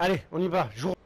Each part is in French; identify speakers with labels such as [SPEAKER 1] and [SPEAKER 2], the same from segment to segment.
[SPEAKER 1] Allez, on y va.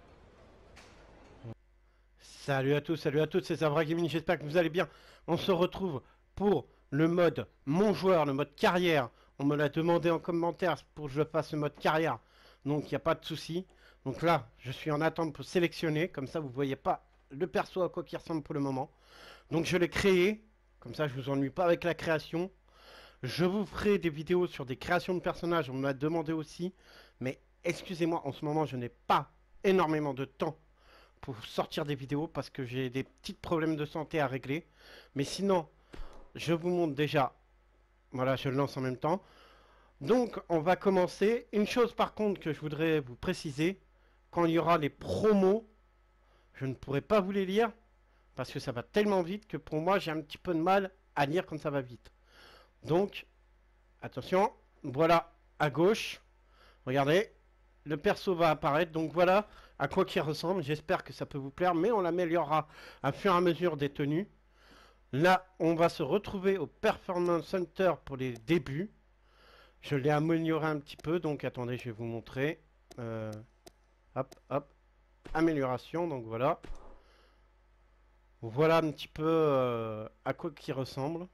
[SPEAKER 1] Salut à tous, salut à toutes, c'est Zabra Gaming, j'espère que vous allez bien. On se retrouve pour le mode mon joueur, le mode carrière. On me l'a demandé en commentaire pour que je fasse le mode carrière. Donc il n'y a pas de souci. Donc là, je suis en attente pour sélectionner. Comme ça, vous ne voyez pas le perso à quoi il ressemble pour le moment. Donc je l'ai créé. Comme ça, je vous ennuie pas avec la création. Je vous ferai des vidéos sur des créations de personnages. On me l'a demandé aussi. Mais excusez-moi, en ce moment, je n'ai pas énormément de temps pour sortir des vidéos parce que j'ai des petits problèmes de santé à régler. Mais sinon, je vous montre déjà. Voilà, je le lance en même temps. Donc, on va commencer. Une chose par contre que je voudrais vous préciser, quand il y aura les promos, je ne pourrai pas vous les lire parce que ça va tellement vite que pour moi, j'ai un petit peu de mal à lire quand ça va vite. Donc, attention, voilà à gauche. Regardez, le perso va apparaître. Donc voilà à quoi qu'il ressemble. J'espère que ça peut vous plaire, mais on l'améliorera à fur et à mesure des tenues. Là, on va se retrouver au Performance Center pour les débuts. Je l'ai amélioré un petit peu, donc attendez, je vais vous montrer. Hop, hop, amélioration, donc voilà. Voilà un petit peu à quoi qu'il ressemble.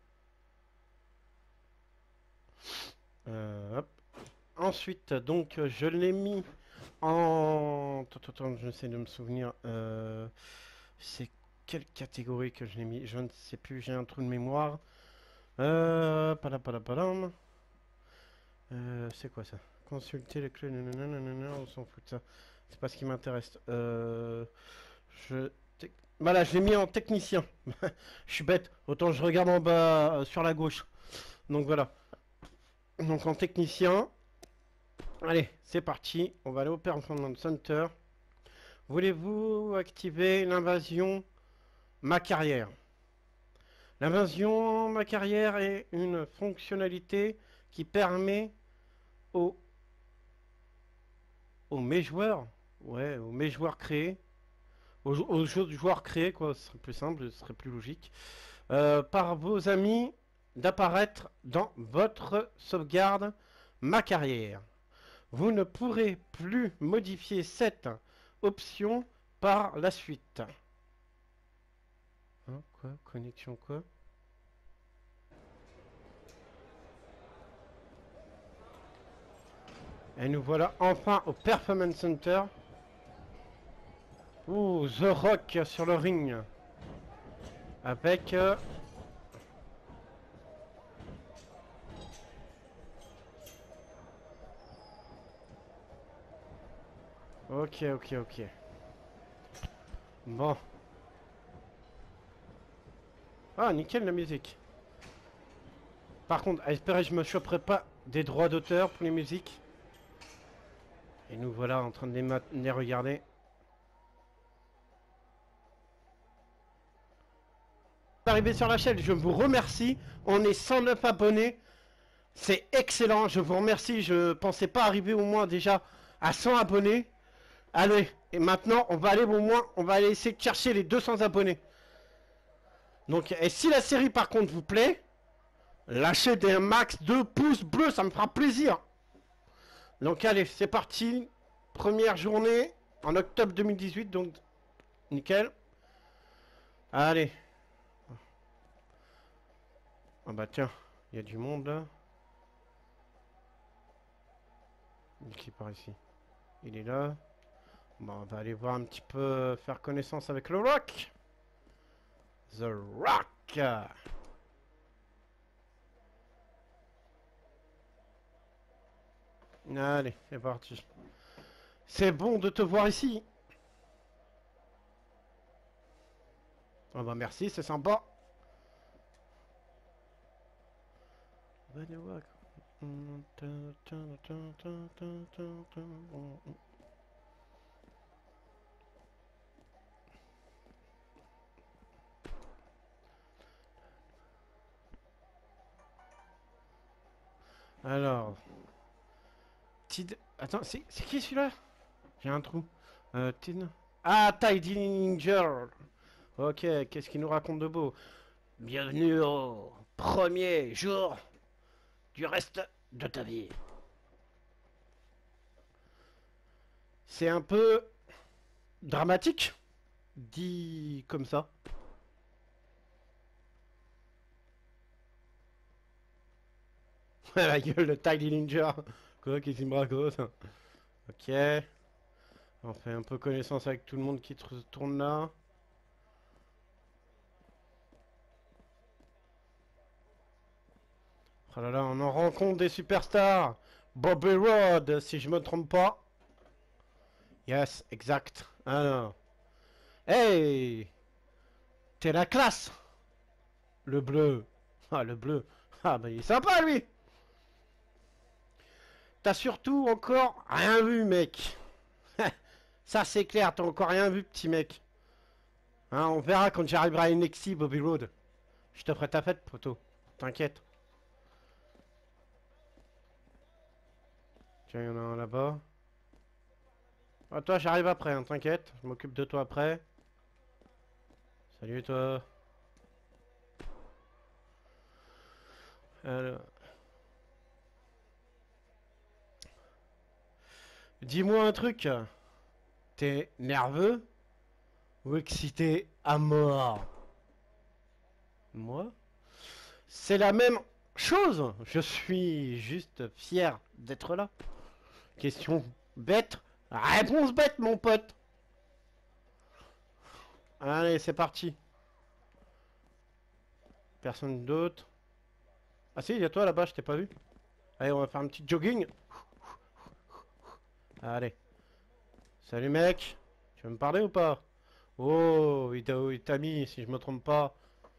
[SPEAKER 1] Hop. Ensuite, donc, je l'ai mis en... Attends, j'essaie de me souvenir. C'est quelle catégorie que je l'ai mis? Je ne sais plus, j'ai un trou de mémoire. Palapalam. C'est quoi ça? Consulter les clés, nanana, on s'en fout de ça. C'est pas ce qui m'intéresse. Voilà, je l'ai mis en technicien. Je suis bête. Autant je regarde en bas sur la gauche. Donc voilà. Donc en technicien. Allez, c'est parti. On va aller au Performance Center. Voulez-vous activer l'invasion ma carrière? L'invasion ma carrière est une fonctionnalité qui permet aux mes joueurs, ouais, aux mes joueurs créés, aux joueurs créés, quoi, ce serait plus simple, ce serait plus logique, par vos amis, d'apparaître dans votre sauvegarde ma carrière. Vous ne pourrez plus modifier cette option par la suite. Hein, quoi? Connexion quoi? Et nous voilà enfin au Performance Center. Ouh, The Rock sur le ring. Avec... Ok. Bon. Ah, nickel la musique. Par contre, espérez que je me choperai pas des droits d'auteur pour les musiques. Et nous voilà en train de les regarder. Arrivé sur la chaîne, je vous remercie. On est 109 abonnés. C'est excellent, je vous remercie. Je pensais pas arriver au moins déjà à 100 abonnés. Allez, et maintenant on va aller au moins, on va aller essayer de chercher les 200 abonnés. Donc, et si la série par contre vous plaît, lâchez des max de pouces bleus, ça me fera plaisir. Donc allez, c'est parti. Première journée en octobre 2018, donc nickel. Allez. Ah bah tiens, il y a du monde là. Qui est par ici? Il est là. Bon, on va aller voir un petit peu, faire connaissance avec le Rock. The Rock. Allez, c'est parti. C'est bon de te voir ici. Oh bah merci, c'est sympa. Alors. Attends, c'est qui celui-là? J'ai un trou. Tin. Ah, Tidy Ninja. Ok, qu'est-ce qu'il nous raconte de beau? Bienvenue au premier jour du reste de ta vie. C'est un peu dramatique, dit comme ça. La gueule de Tiny Ninja. Quoi, qui s'y me raconte. Ok. On fait un peu connaissance avec tout le monde qui tourne là. Oh là là, on en rencontre des superstars. Bobby Roode, si je me trompe pas. Yes, exact. Alors. Hey! T'es la classe! Le bleu. Ah, le bleu. Ah, bah il est sympa, lui! T'as surtout encore rien vu, mec. Ça, c'est clair, t'as encore rien vu, petit mec. Hein, on verra quand j'arriverai à NXT, Bobby Roode. Je te ferai ta fête, poteau. T'inquiète. Tiens, il y en a un là-bas. Ah, toi, j'arrive après, hein, t'inquiète. Je m'occupe de toi après. Salut, toi. Alors. Dis-moi un truc. T'es nerveux ou excité à mort? Moi? C'est la même chose. Je suis juste fier d'être là. Question bête. Réponse bête, mon pote. Allez, c'est parti. Personne d'autre. Ah si, il y a toi là-bas, je t'ai pas vu. Allez, on va faire un petit jogging. Allez. Salut mec. Tu veux me parler ou pas? Oh, il t'a mis, si je me trompe pas.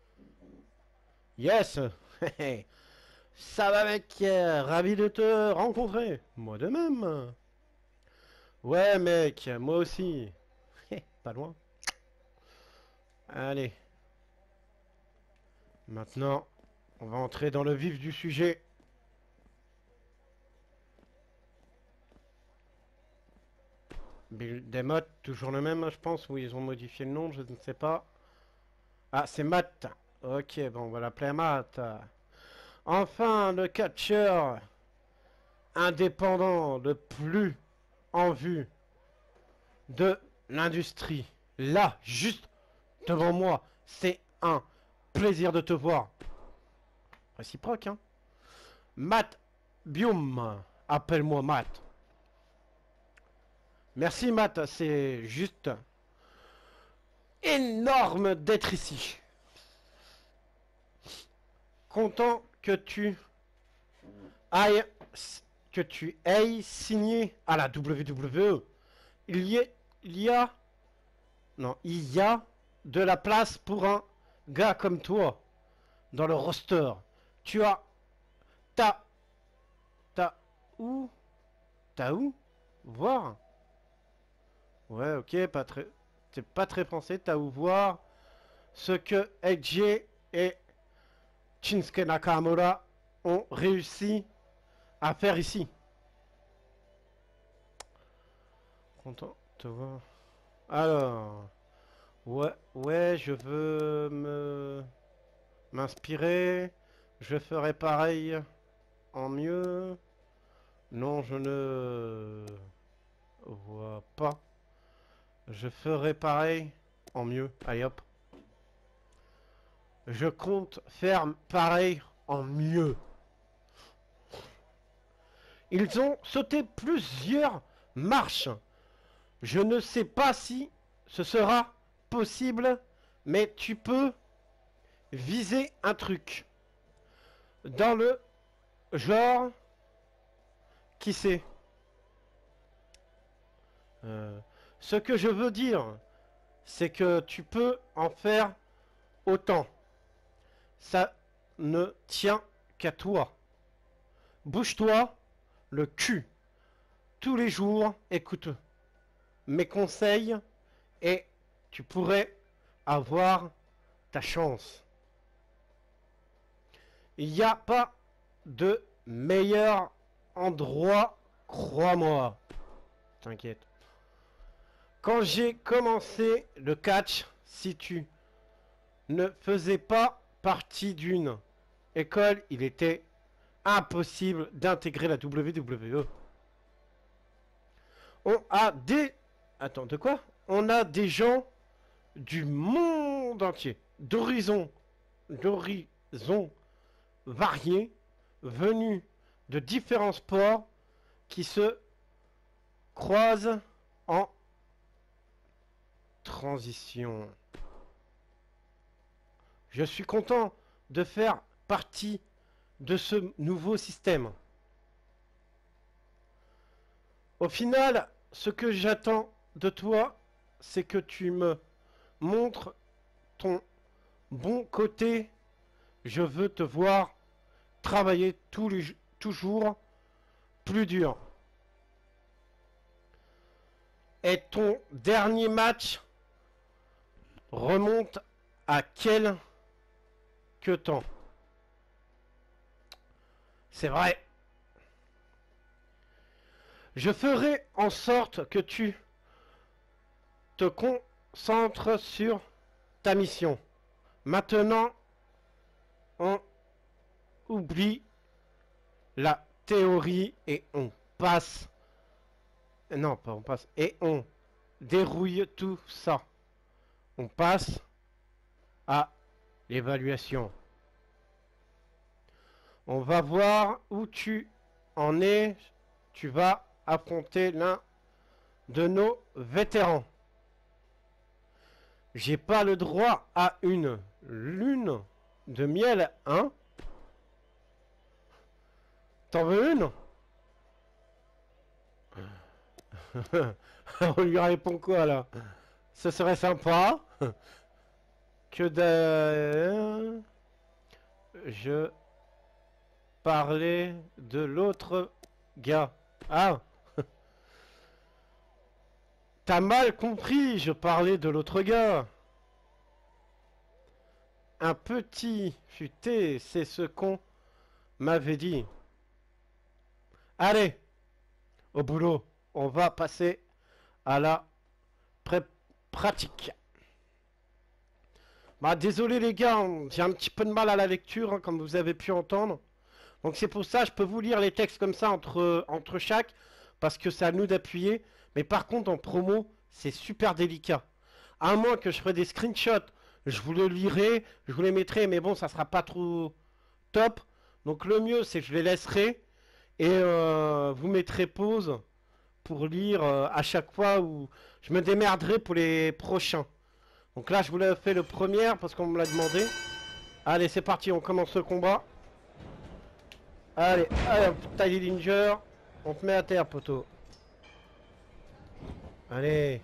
[SPEAKER 1] Yes. Ça va mec, ravi de te rencontrer. Moi de même. Ouais mec, moi aussi. Pas loin. Allez. Maintenant, on va entrer dans le vif du sujet. Build des modes, toujours le même, je pense, ou ils ont modifié le nom, je ne sais pas. Ah, c'est Matt. Ok, bon, on va l'appeler Matt. Enfin, le catcheur indépendant le plus en vue de l'industrie. Là, juste devant moi, c'est un plaisir de te voir. Réciproque, hein. Matt Bium. Appelle-moi Matt. Merci Matt, c'est juste énorme d'être ici. Content ailles, que tu aies signé à la WWE. Il y a, non, il y a de la place pour un gars comme toi dans le roster. Tu as, t'as, t'as où, t'as où, voir. Ouais, ok, pas très, c'est pas très français. T'as où voir ce que AJ et Shinsuke Nakamura ont réussi à faire ici. Content de te voir. Alors, ouais, je veux m'inspirer. Je ferai pareil en mieux. Non, je ne vois pas. Je ferai pareil en mieux. Allez hop. Je compte faire pareil en mieux. Ils ont sauté plusieurs marches. Je ne sais pas si ce sera possible, mais tu peux viser un truc. Dans le genre, qui sait? Ce que je veux dire, c'est que tu peux en faire autant. Ça ne tient qu'à toi. Bouge-toi le cul. Tous les jours, écoute mes conseils et tu pourrais avoir ta chance. Il n'y a pas de meilleur endroit, crois-moi. T'inquiète. Quand j'ai commencé le catch, si tu ne faisais pas partie d'une école, il était impossible d'intégrer la WWE. On a des... Attends, de quoi? On a des gens du monde entier, d'horizons variés, venus de différents sports qui se croisent en transition. Je suis content de faire partie de ce nouveau système. Au final, ce que j'attends de toi, c'est que tu me montres ton bon côté. Je veux te voir travailler toujours plus dur. Et ton dernier match remonte à quel temps? C'est vrai. Je ferai en sorte que tu te concentres sur ta mission. Maintenant, on oublie la théorie et on passe... Non, pas on passe. Et on dérouille tout ça. On passe à l'évaluation. On va voir où tu en es. Tu vas affronter l'un de nos vétérans. J'ai pas le droit à une lune de miel, hein? T'en veux une? On lui répond quoi là? Ce serait sympa que de... Je parlais de l'autre gars. Ah! T'as mal compris, je parlais de l'autre gars. Un petit futé, c'est ce qu'on m'avait dit. Allez, au boulot, on va passer à la pratique. Bah désolé les gars, j'ai un petit peu de mal à la lecture, hein, comme vous avez pu entendre. Donc c'est pour ça, je peux vous lire les textes comme ça entre chaque, parce que c'est à nous d'appuyer. Mais par contre, en promo, c'est super délicat. À moins que je ferai des screenshots, je vous le lirai, je vous les mettrai, mais bon, ça sera pas trop top. Donc le mieux, c'est que je les laisserai et vous mettrez pause pour lire à chaque fois, où je me démerderai pour les prochains. Donc là, je vous l'ai fait le premier parce qu'on me l'a demandé. Allez, c'est parti, on commence le combat. Allez, allez, Tiny Danger. On te met à terre, poteau. Allez.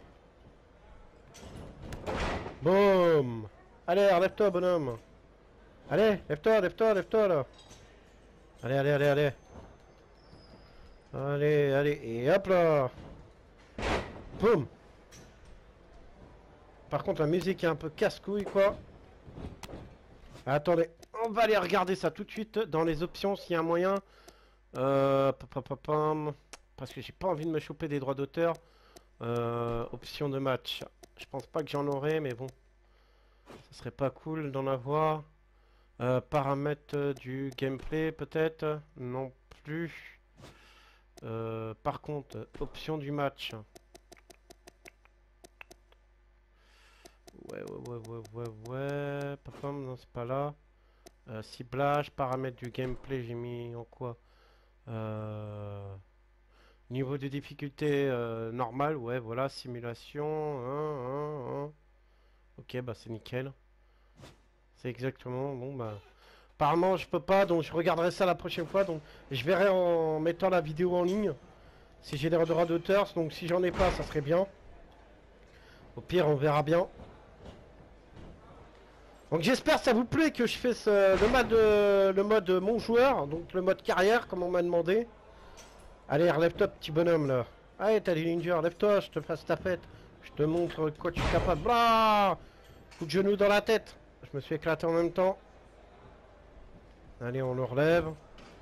[SPEAKER 1] Boum. Allez, relève-toi, bonhomme. Allez, lève-toi, lève-toi, lève-toi, là. Allez, allez, allez, allez. Allez, allez, et hop là. Boum. Par contre, la musique est un peu casse-couille, quoi. Attendez, on va aller regarder ça tout de suite dans les options s'il y a un moyen. Parce que j'ai pas envie de me choper des droits d'auteur. Option de match. Je pense pas que j'en aurai, mais bon. Ce serait pas cool d'en avoir. Paramètres du gameplay, peut-être. Non plus. Par contre, option du match. Ouais. Papam, non, c'est pas là. Ciblage, paramètres du gameplay, j'ai mis en quoi? Niveau de difficulté normal, ouais, voilà, simulation. Ok, bah c'est nickel. C'est exactement, bon bah... Apparemment je peux pas, donc je regarderai ça la prochaine fois, donc je verrai en mettant la vidéo en ligne. Si j'ai des droits d'auteur, donc si j'en ai pas, ça serait bien. Au pire, on verra bien. Donc j'espère que ça vous plaît que je fasse le mode mon joueur, donc le mode carrière comme on m'a demandé. Allez, relève-toi petit bonhomme là. Allez, t'as des ninjas, lève-toi, je te fasse ta fête. Je te montre quoi tu es capable. Blah, coup de genou dans la tête. Je me suis éclaté en même temps. Allez, on le relève.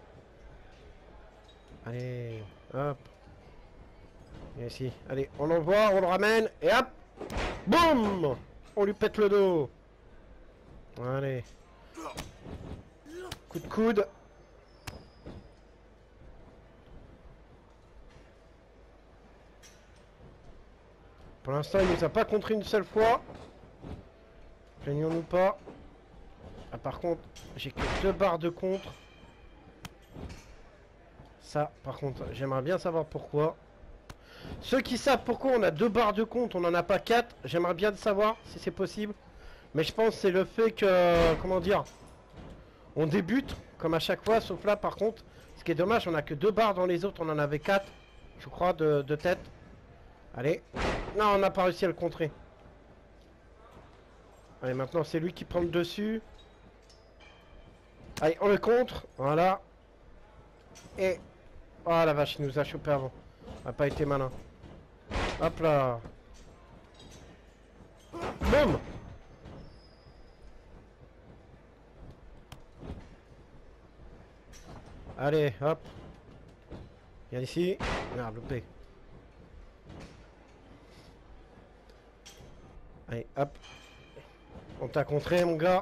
[SPEAKER 1] Allez, hop. Et ici, allez, on l'envoie, on le ramène, et hop. Boum. On lui pète le dos. Allez. Coup de coude. Pour l'instant, il nous a pas contré une seule fois. Plaignons-nous pas. Ah, par contre, j'ai que 2 barres de contre. Ça, par contre, j'aimerais bien savoir pourquoi. Ceux qui savent pourquoi on a 2 barres de compte, on n'en a pas 4, j'aimerais bien le savoir si c'est possible. Mais je pense que c'est le fait que, comment dire, on débute comme à chaque fois, sauf là par contre, ce qui est dommage, on a que 2 barres dans les autres, on en avait 4, je crois, de tête. Allez, non, on n'a pas réussi à le contrer. Allez, maintenant c'est lui qui prend le dessus. Allez, on le contre, voilà. Et, oh la vache, il nous a chopé avant. On n'a pas été malin. Hop là. Boum. Allez, hop. Viens ici. Merde, loupé. Allez, hop. On t'a contré, mon gars.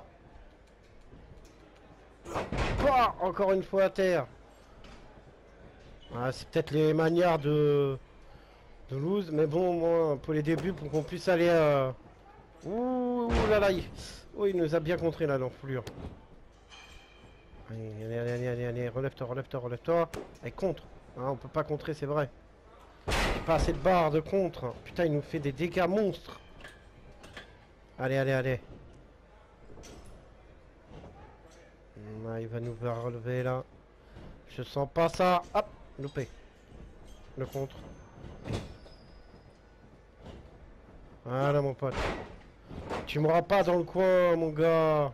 [SPEAKER 1] Pouah, encore une fois à terre. Ah, c'est peut-être les manières de lose, mais bon, moi, pour les débuts, pour qu'on puisse aller... Ouh là là, oh, il nous a bien contré là, l'enfoulure. Allez, relève-toi, relève-toi, relève-toi. Allez, contre. Hein, on peut pas contrer, c'est vrai. J'ai pas assez de barres de contre. Putain, il nous fait des dégâts monstres. Allez. Ah, il va nous faire relever là. Je sens pas ça. Hop, loupé. Le contre. Voilà mon pote. Tu m'auras pas dans le coin, mon gars.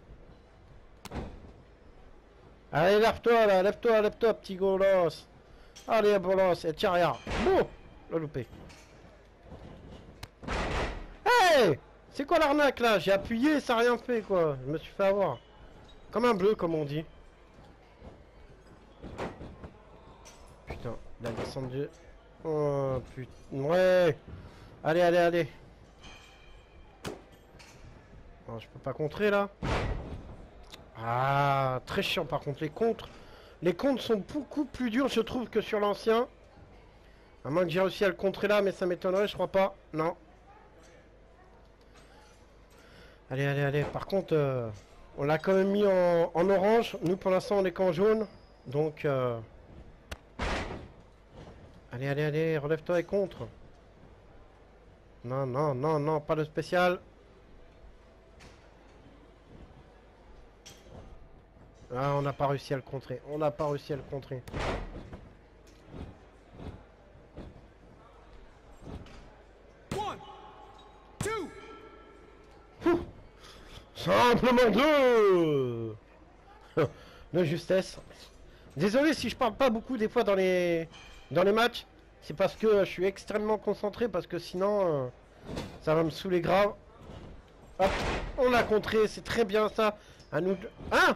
[SPEAKER 1] Allez, lève-toi là, lève-toi, petit golos. Allez, bolos, et tiens, regarde. Bon, le loupé. Hey, c'est quoi l'arnaque là? J'ai appuyé, ça a rien fait quoi. Je me suis fait avoir. Comme un bleu, comme on dit. Putain, la descendue. Oh putain, ouais. Allez. Oh, je peux pas contrer là. Ah, très chiant par contre les contres. Les contres sont beaucoup plus durs je trouve que sur l'ancien. À moins que j'ai réussi à le contrer là, mais ça m'étonnerait, je crois pas. Non. Allez. Par contre, on l'a quand même mis en orange. Nous pour l'instant on est qu'en jaune. Donc allez, relève-toi et contre. Non, pas de spécial. Ah, on n'a pas réussi à le contrer. On n'a pas réussi à le contrer. Ouh, simplement deux. De justesse. Désolé si je parle pas beaucoup des fois dans les matchs. C'est parce que je suis extrêmement concentré. Parce que sinon, ça va me saouler grave. Hop, on l'a contré. C'est très bien ça. À nous... Hein?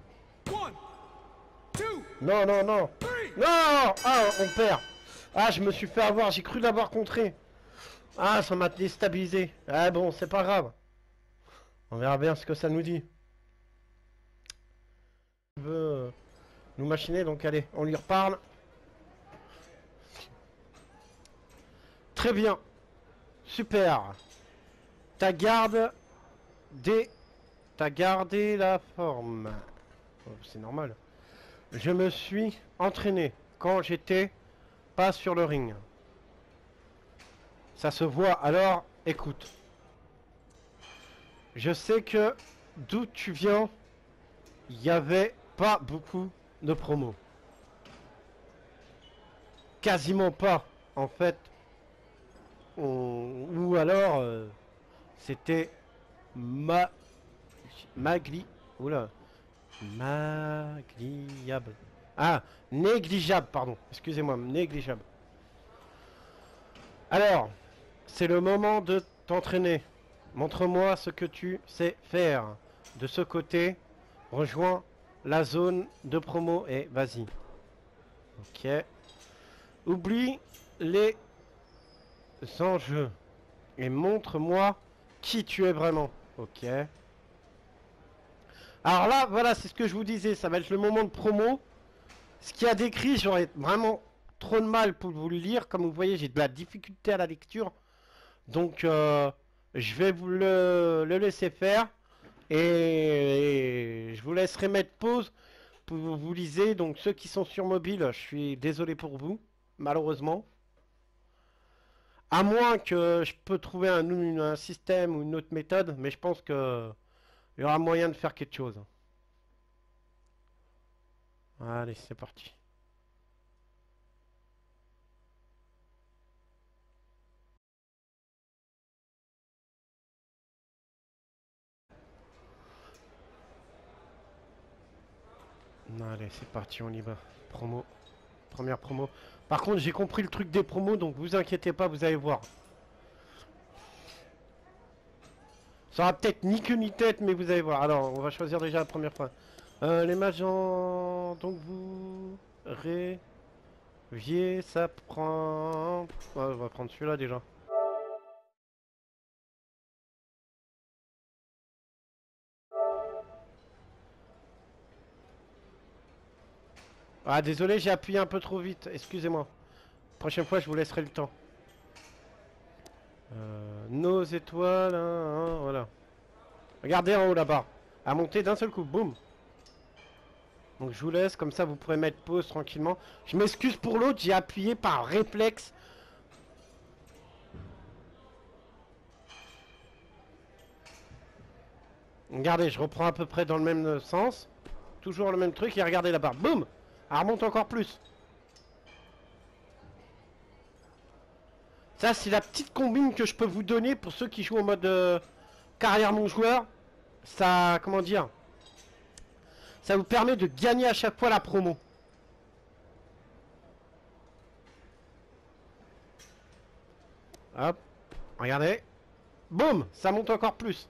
[SPEAKER 1] Non. Non. Ah, on perd. Ah, je me suis fait avoir. J'ai cru l'avoir contré. Ah, ça m'a déstabilisé. Ah bon, c'est pas grave. On verra bien ce que ça nous dit. Il veut nous machiner, donc allez, on lui reparle. Très bien. Super. T'as gardé la forme. Oh, c'est normal. Je me suis entraîné quand j'étais pas sur le ring. Ça se voit, alors écoute. Je sais que d'où tu viens, il n'y avait pas beaucoup de promos. Quasiment pas, en fait. Ou alors, c'était Oula. Magliable. Ah, négligeable, pardon. Excusez-moi, négligeable. Alors, c'est le moment de t'entraîner. Montre-moi ce que tu sais faire. De ce côté, rejoins la zone de promo et vas-y. Ok. Oublie les enjeux et montre-moi qui tu es vraiment. Ok. Alors là, voilà, c'est ce que je vous disais. Ça va être le moment de promo. Ce qu'il y a décrit, j'aurais vraiment trop de mal pour vous le lire. Comme vous voyez, j'ai de la difficulté à la lecture. Donc je vais vous le laisser faire. Et je vous laisserai mettre pause pour vous lisez. Donc ceux qui sont sur mobile, je suis désolé pour vous, malheureusement. À moins que je peux trouver un système ou une autre méthode, mais je pense que il y aura moyen de faire quelque chose. Allez, c'est parti. Allez, c'est parti, on y va. Promo. Première promo. Par contre, j'ai compris le truc des promos, donc vous inquiétez pas, vous allez voir. Ça aura peut-être ni queue ni tête, mais vous allez voir. Alors, on va choisir déjà la première fois. Les mages en... Donc vous... Vier, ça prend... Ouais, on va prendre celui-là déjà. Ah, désolé, j'ai appuyé un peu trop vite. Excusez-moi. Prochaine fois, je vous laisserai le temps. Nos étoiles, voilà. Regardez en haut là-bas. À monter d'un seul coup, boum. Donc je vous laisse, comme ça vous pourrez mettre pause tranquillement. Je m'excuse pour l'autre, j'ai appuyé par réflexe. Regardez, je reprends à peu près dans le même sens. Toujours le même truc, et regardez là-bas, boum. Elle remonte encore plus. Ça, c'est la petite combine que je peux vous donner pour ceux qui jouent en mode carrière mon joueur. Ça, comment dire, ça vous permet de gagner à chaque fois la promo. Hop, regardez. Boum, ça monte encore plus.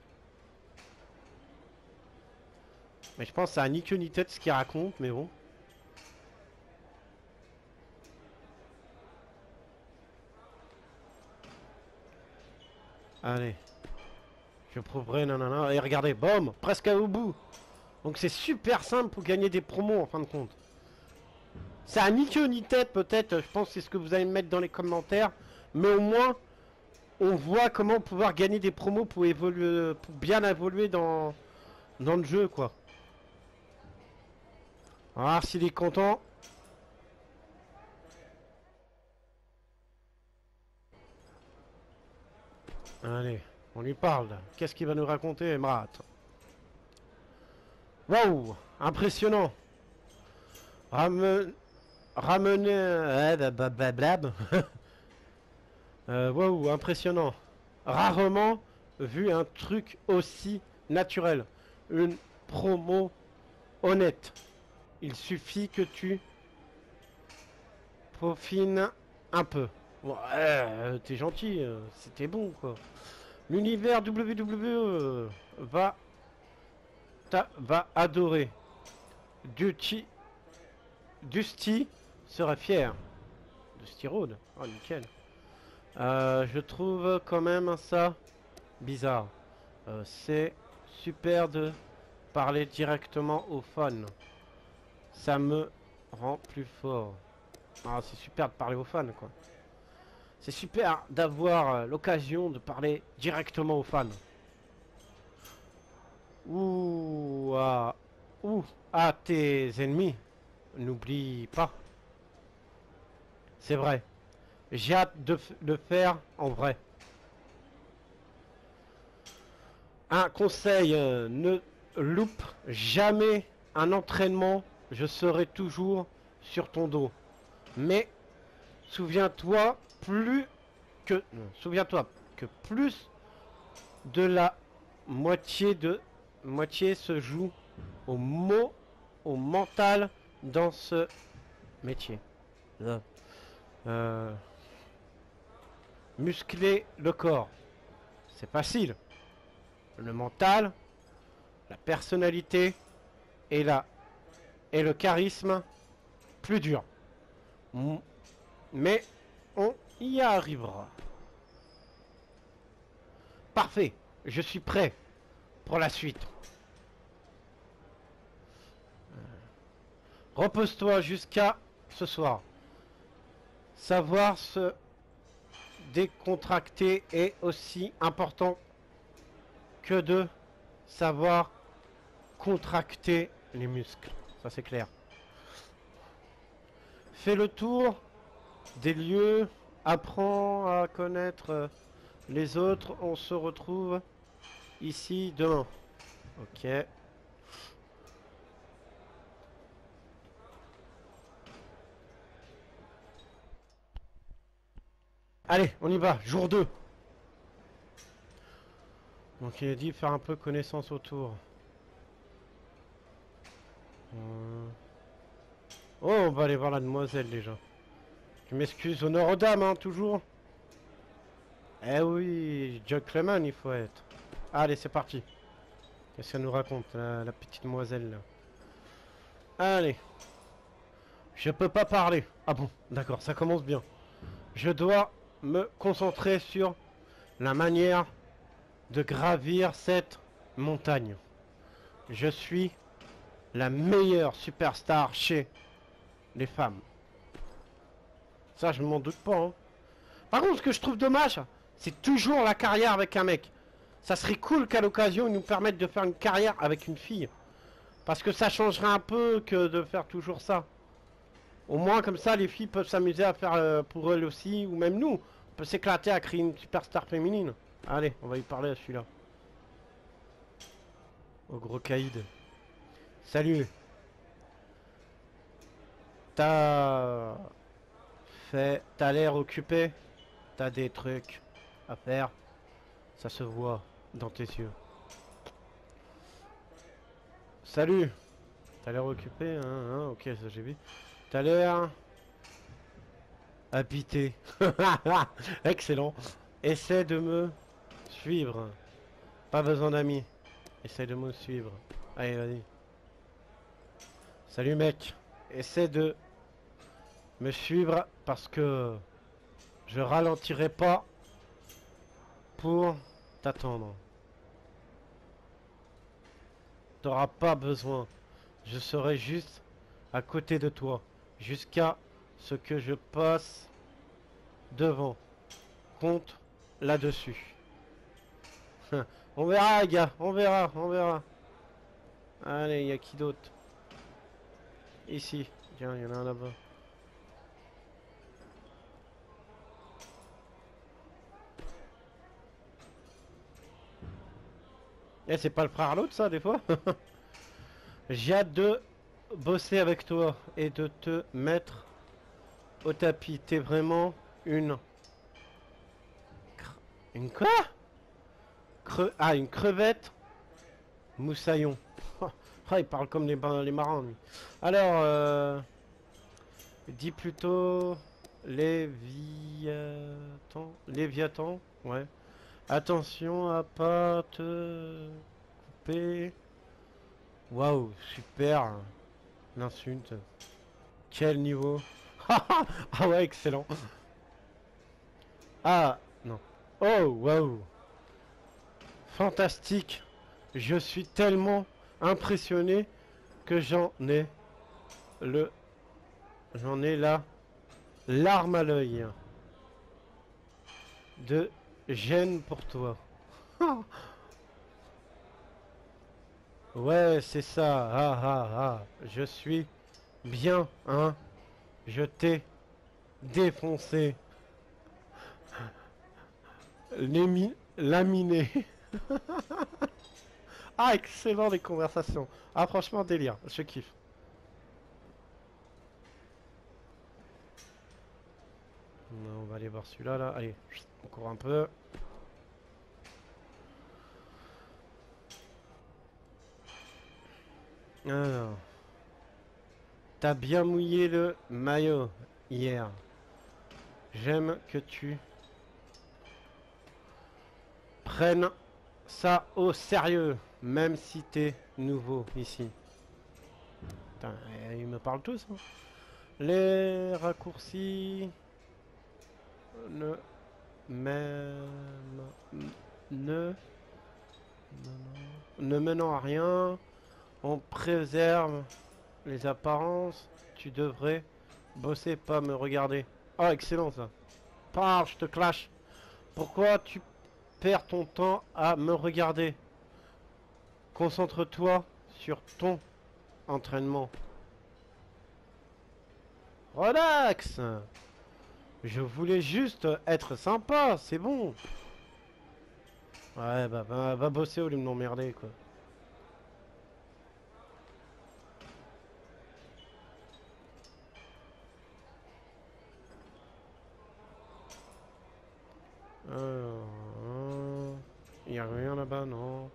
[SPEAKER 1] Mais je pense que ça a ni queue ni tête ce qu'il raconte, mais bon. Allez. Je prouverai, nanana. Et regardez, boum, presque au bout. Donc c'est super simple pour gagner des promos en fin de compte. Ça a ni queue ni tête peut-être, je pense que c'est ce que vous allez me mettre dans les commentaires. Mais au moins, on voit comment pouvoir gagner des promos pour évoluer, pour bien évoluer dans le jeu quoi. On va voir s'il est content. Allez, on lui parle. Qu'est-ce qu'il va nous raconter, Emrat? Waouh, impressionnant. Rame... Ramener... blablabla. Waouh, impressionnant. Rarement vu un truc aussi naturel. Une promo honnête. Il suffit que tu peaufines un peu. Ouais, t'es gentil, c'était bon quoi. L'univers WWE va adorer. Dusty, Dusty sera fier. Dusty Road, oh nickel. Je trouve quand même ça bizarre. C'est super de parler directement aux fans. Ça me rend plus fort. Ah, c'est super de parler aux fans, quoi. C'est super d'avoir l'occasion de parler directement aux fans. Ou à tes ennemis. N'oublie pas. C'est vrai. J'ai hâte de le faire en vrai. Un conseil, ne loupe jamais un entraînement. Je serai toujours sur ton dos. Mais souviens-toi souviens-toi que plus de la moitié se joue au mental dans ce métier. Muscler le corps, c'est facile. Le mental, la personnalité et le charisme, plus dur. Mais on y arrivera. Parfait, je suis prêt pour la suite. Repose-toi jusqu'à ce soir. Savoir se décontracter est aussi important que de savoir contracter les muscles. Ça c'est clair. Fais le tour des lieux, apprends à connaître les autres. On se retrouve ici demain. Ok. Allez, on y va, jour 2. Donc il a dit faire un peu connaissance autour. Oh, on va aller voir la demoiselle déjà. Tu m'excuses, honneur aux dames, hein, toujours. Eh oui, gentleman il faut être. Allez, c'est parti. Qu'est-ce qu'elle nous raconte, la petite demoiselle là? Allez. Je peux pas parler. Ah bon, d'accord, ça commence bien. Je dois me concentrer sur la manière de gravir cette montagne. Je suis la meilleure superstar chez les femmes. Ça, je m'en doute pas. Hein. Par contre, ce que je trouve dommage, c'est toujours la carrière avec un mec. Ça serait cool qu'à l'occasion, ils nous permettent de faire une carrière avec une fille. Parce que ça changerait un peu que de faire toujours ça. Au moins, comme ça, les filles peuvent s'amuser à faire pour elles aussi, ou même nous. On peut s'éclater à créer une superstar féminine. Allez, on va y parler à celui-là. Au gros caïd. Salut. T'as l'air occupé. T'as des trucs à faire. Ça se voit dans tes yeux. Salut. T'as l'air occupé, hein, ok, ça j'ai vu. T'as l'air habité. Excellent. Essaie de me suivre. Pas besoin d'amis. Essaie de me suivre. Allez, vas-y. Salut mec. Essaie de me suivre parce que je ralentirai pas pour t'attendre. T'auras pas besoin. Je serai juste à côté de toi jusqu'à ce que je passe devant. Compte là-dessus. On verra les gars, on verra, on verra. Allez, il y a qui d'autre? Ici, tiens, il y en a un là-bas. Eh, c'est pas le frère à l'autre ça des fois? J'ai hâte de bosser avec toi et de te mettre au tapis. T'es vraiment une... Une quoi? Ah, une crevette moussaillon. Ah, il parle comme les marins, lui. Alors, dis plutôt... Léviathan. Léviathan, ouais. Attention à pas te couper. Waouh, super. L'insulte. Quel niveau? Ah ouais, excellent. Ah, non. Oh, waouh. Fantastique. Je suis tellement impressionné que j'en ai la larme à l'œil. De gêne pour toi. Ouais, c'est ça. Ah ah ah. Je suis bien, hein. Je t'ai défoncé. Laminé. Ah, excellent les conversations. Ah, franchement, délire. Je kiffe. Non, on va aller voir celui-là, là. Allez, on court un peu. Alors. T'as bien mouillé le maillot hier. J'aime que tu prennes ça au sérieux, même si t'es nouveau ici. Putain, ils me parlent tous. Hein. Les raccourcis ne menant à rien. On préserve les apparences. Tu devrais bosser, pas me regarder. Oh, excellent ça. Pars, je te clash. Pourquoi tu perds ton temps à me regarder? Concentre-toi sur ton entraînement. Relax! Je voulais juste être sympa, c'est bon. Ouais, bah va bosser au lieu de m'emmerder, quoi. Alors, il y a rien là-bas, non?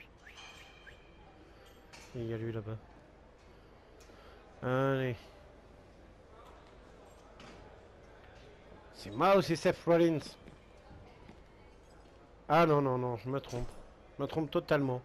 [SPEAKER 1] Il y a lui là-bas. Allez. C'est moi ou c'est Seth Rollins? Ah non, non, non, je me trompe. Je me trompe totalement.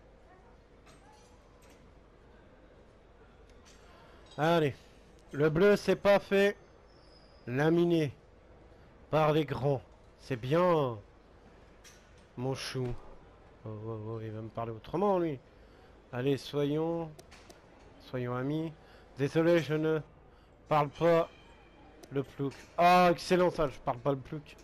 [SPEAKER 1] Allez. Le bleu, c'est pas fait. Laminé par les grands. C'est bien, mon chou. Oh, oh, oh, il va me parler autrement, lui. Allez, soyons amis. Désolé, je ne parle pas le plouc. Ah, excellent ça, je parle pas le plouc.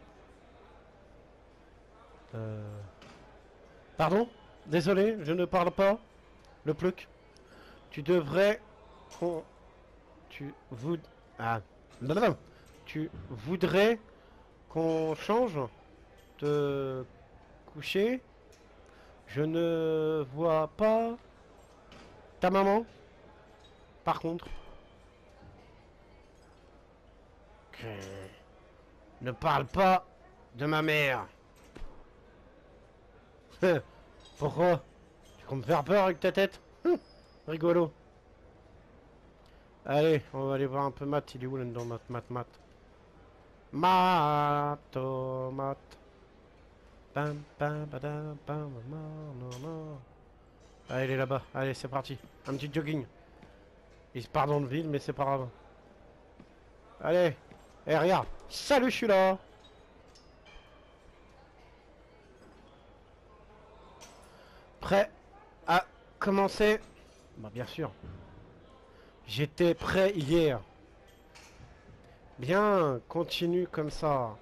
[SPEAKER 1] Pardon? Désolé, je ne parle pas le plouc. Tu devrais... qu'on... Tu voud... Ah. Blablabla. Tu voudrais qu'on change de coucher? Je ne vois pas ta maman. Par contre... Ne parle pas de ma mère. Pourquoi? Tu comptes me faire peur avec ta tête? Rigolo. Allez, on va aller voir un peu Matt. Il est où là-dedans, Matt? Matt. Pam, pam, badam, pam, non, non. Ah, il est là-bas. Allez, c'est parti. Un petit jogging. Il se part dans le vide, mais c'est pas grave. Allez. Eh, regarde. Salut, je suis là. Prêt à commencer? Bah, bien sûr. J'étais prêt hier. Bien, continue comme ça.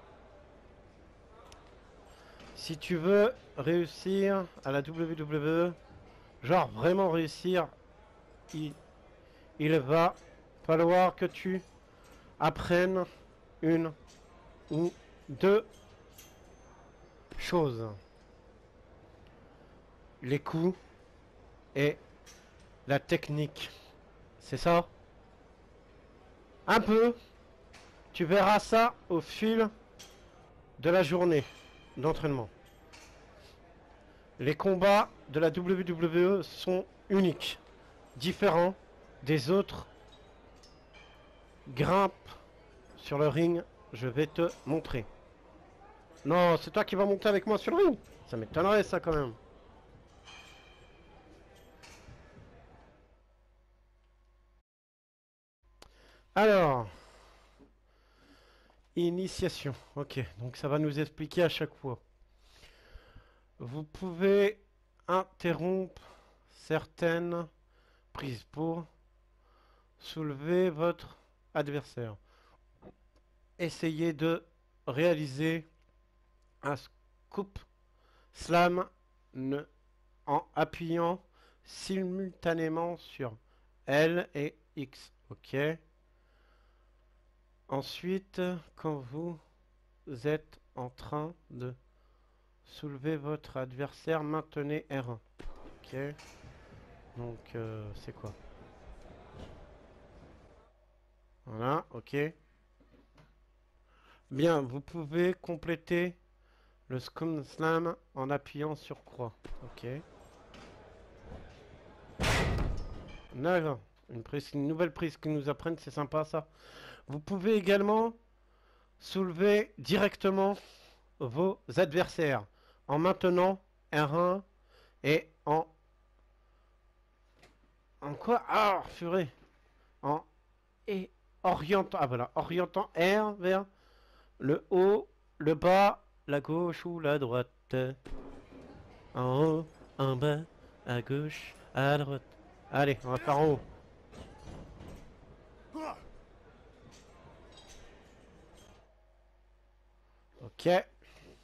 [SPEAKER 1] Si tu veux réussir à la WWE, genre vraiment réussir, il va falloir que tu apprennes une ou deux choses. Les coups et la technique. C'est ça? Un peu. Tu verras ça au fil de la journée d'entraînement. Les combats de la WWE sont uniques, différents des autres. Grimpe sur le ring, je vais te montrer. Non, c'est toi qui vas monter avec moi sur le ring. Ça m'étonnerait ça quand même. Alors, initiation. Ok, donc ça va nous expliquer à chaque fois. Vous pouvez interrompre certaines prises pour soulever votre adversaire. Essayez de réaliser un scoop slam en appuyant simultanément sur L et X. Ok. Ensuite, quand vous êtes en train de soulever votre adversaire, maintenez R1. Ok. Donc, c'est quoi? Voilà, ok. Bien, vous pouvez compléter le Scum Slam en appuyant sur croix. Ok. D'accord. Une nouvelle prise qu'ils nous apprennent, c'est sympa ça. Vous pouvez également soulever directement vos adversaires en maintenant R1 et en quoi? Ah, purée. En et orientant, ah voilà, orientant R vers le haut, le bas, la gauche ou la droite. En haut, en bas, à gauche, à droite. Allez, on va faire en haut. Ok.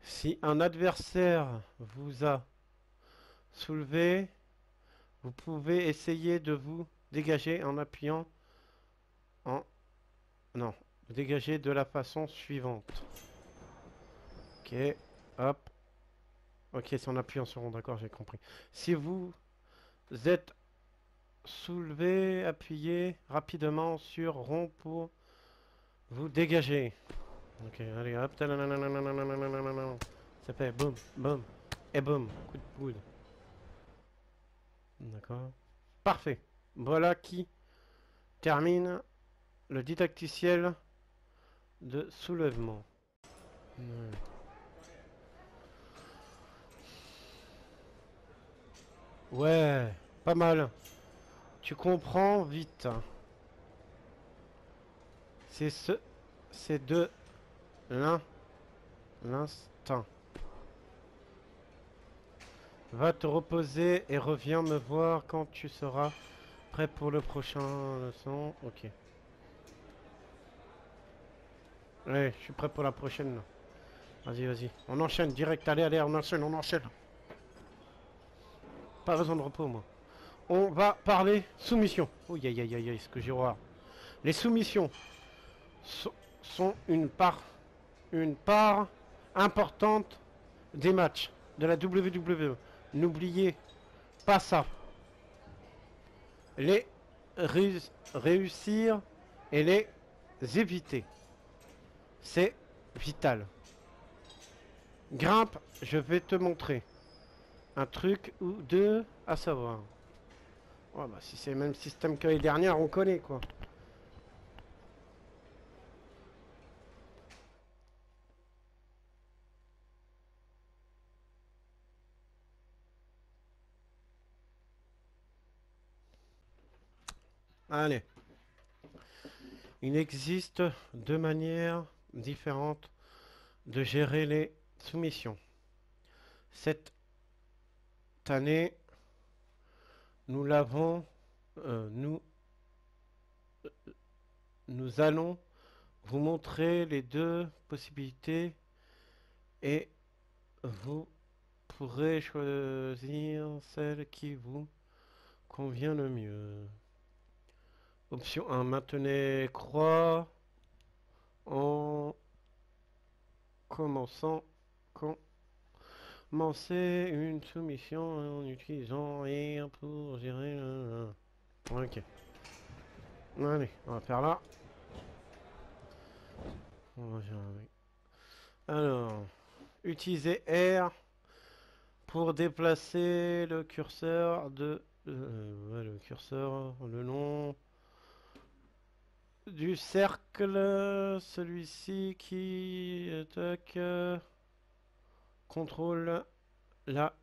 [SPEAKER 1] Si un adversaire vous a soulevé, vous pouvez essayer de vous dégager en appuyant en... Non, dégager de la façon suivante. Ok, hop. Ok, c'est en appuyant sur rond, d'accord, j'ai compris. Si vous êtes soulevé, appuyez rapidement sur rond pour vous dégager. Ok, allez, hop. Ça fait boum, boum, et boum. Coup de poudre. D'accord. Parfait. Voilà qui termine le didacticiel de soulèvement. Ouais. Ouais, pas mal. Tu comprends vite. C'est de l'instinct. Va te reposer et reviens me voir quand tu seras prêt pour le prochain leçon. Ok. Ouais, je suis prêt pour la prochaine. Vas-y, vas-y. On enchaîne direct. Allez, allez, on enchaîne, on enchaîne. Pas besoin de repos, moi. On va parler soumission. Oh, aïe, aïe, aïe, aïe, ce que j'ai horreur. Les soumissions sont une part importante des matchs de la WWE. N'oubliez pas ça. Les réussir et les éviter. C'est vital. Grimpe, je vais te montrer un truc ou deux à savoir. Oh, bah, si c'est le même système que les dernières, on connaît quoi. Allez. Il existe deux manières différentes de gérer les soumissions. Cette année, nous l'avons, nous allons vous montrer les deux possibilités et vous pourrez choisir celle qui vous convient le mieux. Option 1, maintenez croix en commençant commencer une soumission en utilisant R pour gérer le... Ok. Allez, on va faire là. On va faire avec. Alors, utilisez R pour déplacer le curseur de... ouais, le curseur, le long du cercle, celui-ci qui attaque, contrôle la...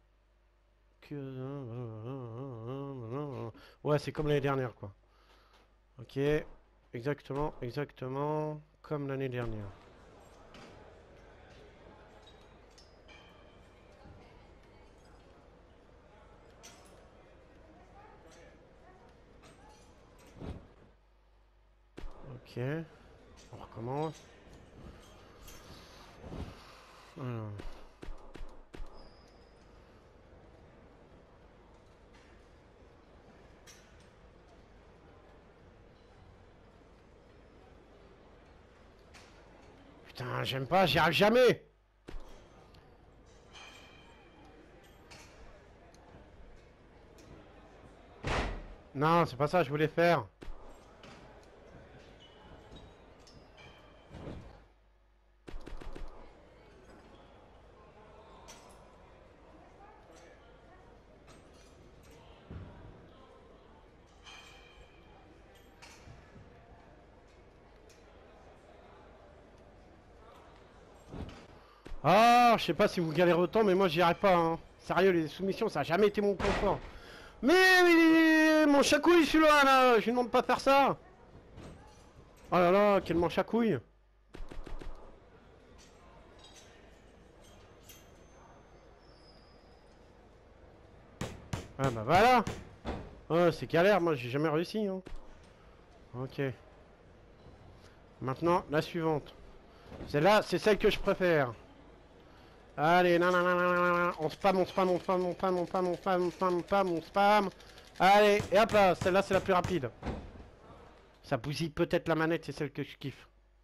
[SPEAKER 1] Ouais, c'est comme l'année dernière, quoi. Ok, exactement, exactement comme l'année dernière. Ok, on recommence. Alors. Putain, j'aime pas, j'y arrive jamais. Non, c'est pas ça que je voulais faire. Ah, je sais pas si vous galérez autant, mais moi j'y arrive pas. Hein. Sérieux, les soumissions, ça a jamais été mon confort. Mais mon chacouille celui-là, là, je lui demande pas de faire ça. Oh là là, quel manche à couille. Ah bah voilà. Oh, c'est galère, moi j'ai jamais réussi. Hein. Ok. Maintenant, la suivante. Celle-là, c'est celle que je préfère. Allez, nan, nan, nan, nan, nan, nan. On spam, on spam, on spam, on spam, on spam, on spam, on spam, on spam, on spam. Allez, et hop là, celle-là c'est la plus rapide. Ça bousille peut-être la manette, c'est celle que je kiffe.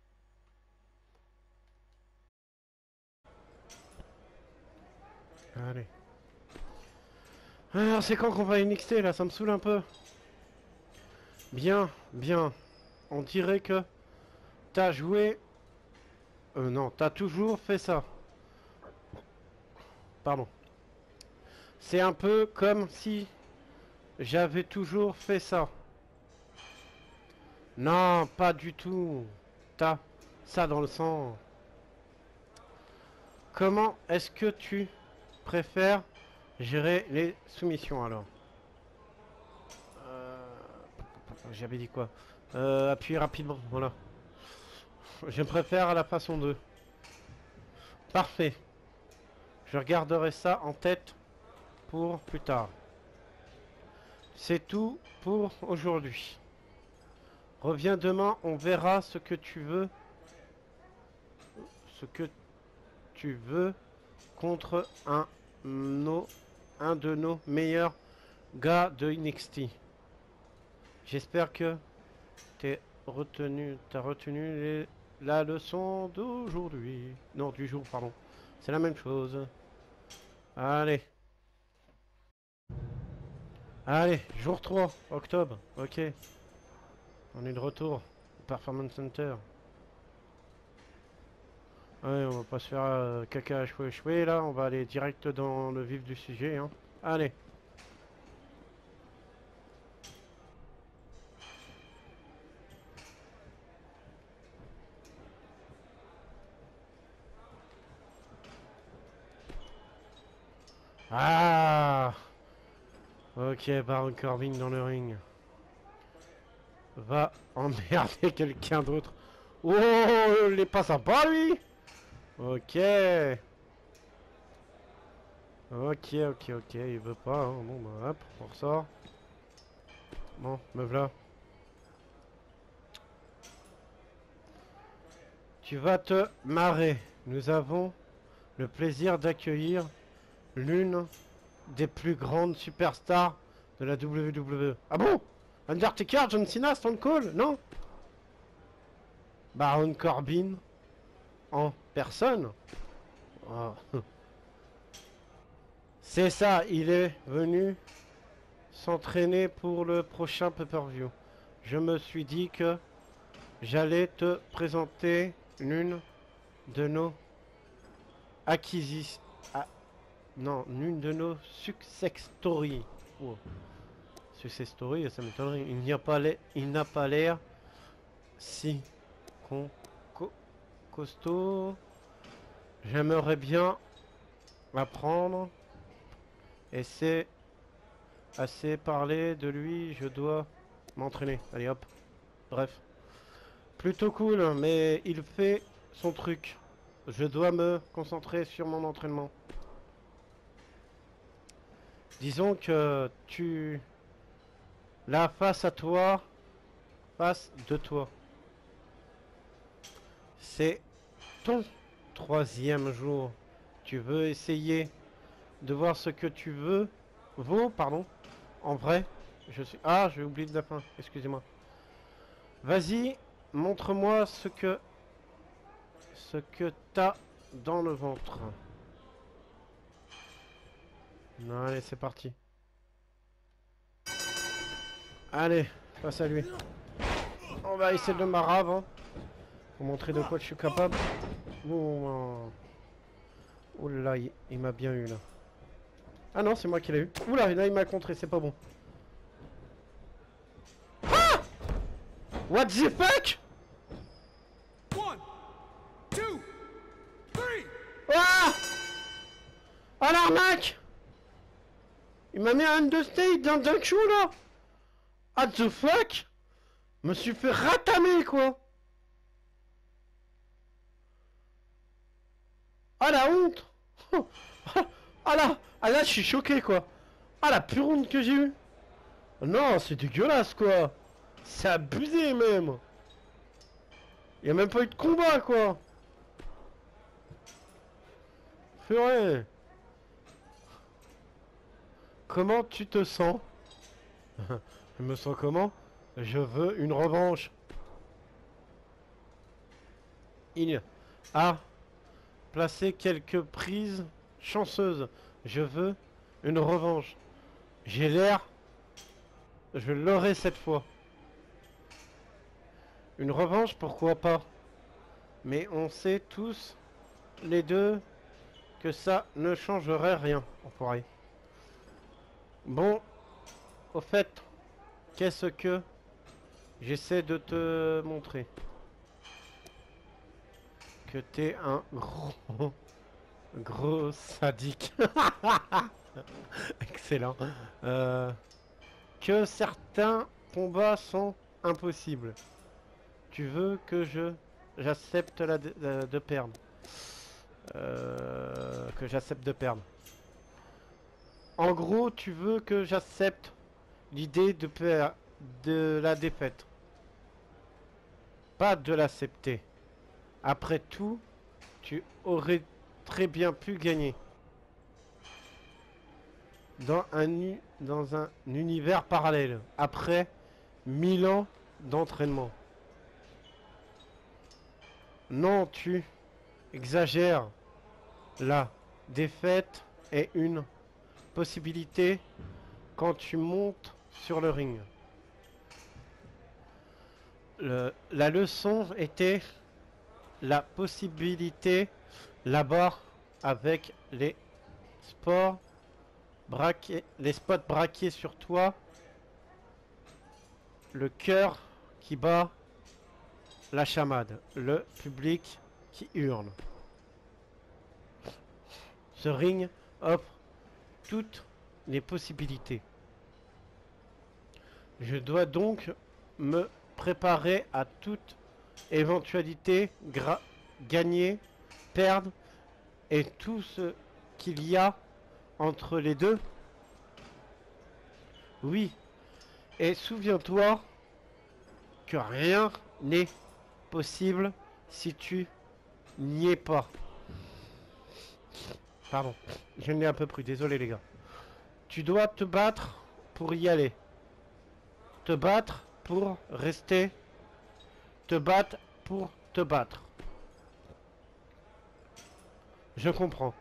[SPEAKER 1] Allez. Alors c'est quand qu'on va NXT là, ça me saoule un peu. Bien, bien. On dirait que t'as joué... non, t'as toujours fait ça. Pardon. C'est un peu comme si j'avais toujours fait ça. Non, pas du tout. T'as ça dans le sang. Comment est-ce que tu préfères gérer les soumissions alors? J'avais dit quoi? Appuyer rapidement, voilà. Je préfère à la façon 2. Parfait. Je regarderai ça en tête pour plus tard. C'est tout pour aujourd'hui. Reviens demain, on verra ce que tu veux. Ce que tu veux contre un de nos meilleurs gars de NXT. J'espère que t'as retenu la leçon d'aujourd'hui. Non, du jour, pardon. C'est la même chose. Allez. Allez, jour 3, octobre. Ok. On est de retour au Performance Center. Ouais, on va pas se faire caca à chouer là. On va aller direct dans le vif du sujet. Hein. Allez. Ah! Ok, Baron Corbin dans le ring. Va emmerder quelqu'un d'autre. Oh, il est pas sympa lui! Ok. Ok, il veut pas. Hein. Bon, bah hop, on ressort. Bon, me voilà. Tu vas te marrer. Nous avons le plaisir d'accueillir l'une des plus grandes superstars de la WWE. Ah bon? Undertaker, John Cena, Stone Cold? Non? Baron Corbin en personne? Oh. C'est ça, il est venu s'entraîner pour le prochain pay-per-view. Je me suis dit que j'allais te présenter l'une de nos acquisitions. Non, l'une de nos success stories. Oh. Success story, ça m'étonnerait. Il n'a pas l'air si costaud. J'aimerais bien apprendre. Et c'est assez parler de lui, je dois m'entraîner. Allez hop. Bref. Plutôt cool, mais il fait son truc. Je dois me concentrer sur mon entraînement. Disons que tu... Là, face à toi, face de toi. C'est ton 3e jour. Tu veux essayer de voir ce que tu veux. Pardon. En vrai, je suis... Ah, j'ai oublié de la fin. Excusez-moi. Vas-y, montre-moi ce que t'as dans le ventre. Allez, c'est parti. Allez, face à lui. On va essayer de marave, hein, pour montrer de quoi je suis capable. Oh là, il m'a bien eu là. Ah non, c'est moi qui l'ai eu. Oula, là il m'a contré, c'est pas bon. Ah! What the fuck?
[SPEAKER 2] 1, 2, 3.
[SPEAKER 1] Ah! Ah l'arnaque! Il m'a mis un understate dans un chou là! What the fuck? Me suis fait ratamer quoi! Ah la honte! Ah là je suis choqué quoi! Ah la pure honte que j'ai eue! Non, c'est dégueulasse quoi! C'est abusé même! Il y a même pas eu de combat quoi! Purée. Comment tu te sens? Je me sens comment? Je veux une revanche. Il a placé quelques prises chanceuses. Je veux une revanche. J'ai l'air... Je l'aurai cette fois. Une revanche, pourquoi pas? Mais on sait tous, les deux, que ça ne changerait rien. Enfoiré. Bon, au fait, qu'est-ce que j'essaie de te montrer? Que t'es un gros sadique. Excellent. Que certains combats sont impossibles. Tu veux que j'accepte de perdre. Que j'accepte de perdre. En gros, tu veux que j'accepte l'idée de la défaite. Pas de l'accepter. Après tout, tu aurais très bien pu gagner. Dans un univers parallèle. Après 1000 ans d'entraînement. Non, tu exagères. La défaite est une possibilité quand tu montes sur le ring. La leçon était la possibilité là-bas avec les spots braqués sur toi, le cœur qui bat, la chamade, le public qui hurle. Ce ring offre toutes les possibilités. Je dois donc me préparer à toute éventualité, gagner, perdre et tout ce qu'il y a entre les deux. Oui, et souviens-toi que rien n'est possible si tu n'y es pas. Pardon, je l'ai un peu pris, désolé les gars. Tu dois te battre pour y aller. Te battre pour rester. Te battre pour te battre. Je comprends.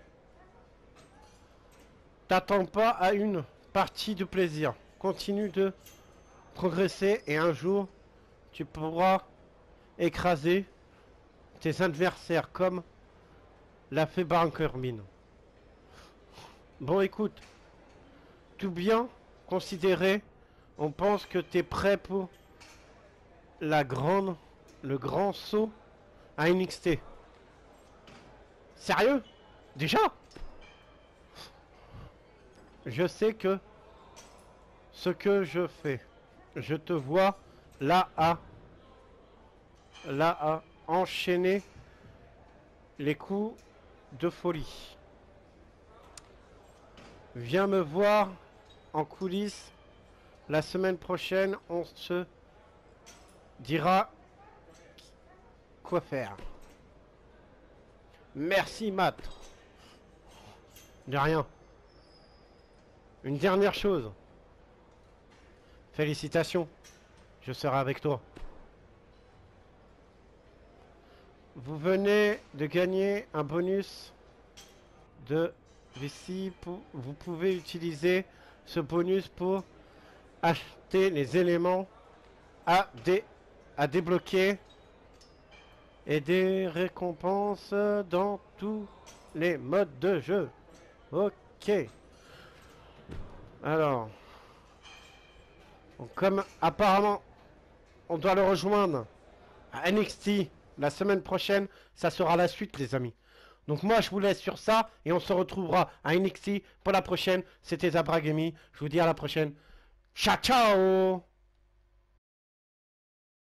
[SPEAKER 1] T'attends pas à une partie de plaisir. Continue de progresser et un jour, tu pourras écraser tes adversaires comme l'a fait Baron Corbin. Bon, écoute, tout bien considéré, on pense que tu es prêt pour le grand saut à NXT. Sérieux? Déjà? Je sais que ce que je fais, je te vois là à enchaîner les coups de folie. Viens me voir en coulisses la semaine prochaine, on se dira quoi faire. Merci Matt. De rien. Une dernière chose. Félicitations. Je serai avec toi. Vous venez de gagner un bonus de VC. Vous pouvez utiliser ce bonus pour acheter les éléments à débloquer et des récompenses dans tous les modes de jeu. Ok. Alors, comme apparemment on doit le rejoindre à NXT la semaine prochaine, ça sera la suite les amis. Donc moi je vous laisse sur ça et on se retrouvera à NXT pour la prochaine. C'était Zabra Gaming, je vous dis à la prochaine. Ciao ciao.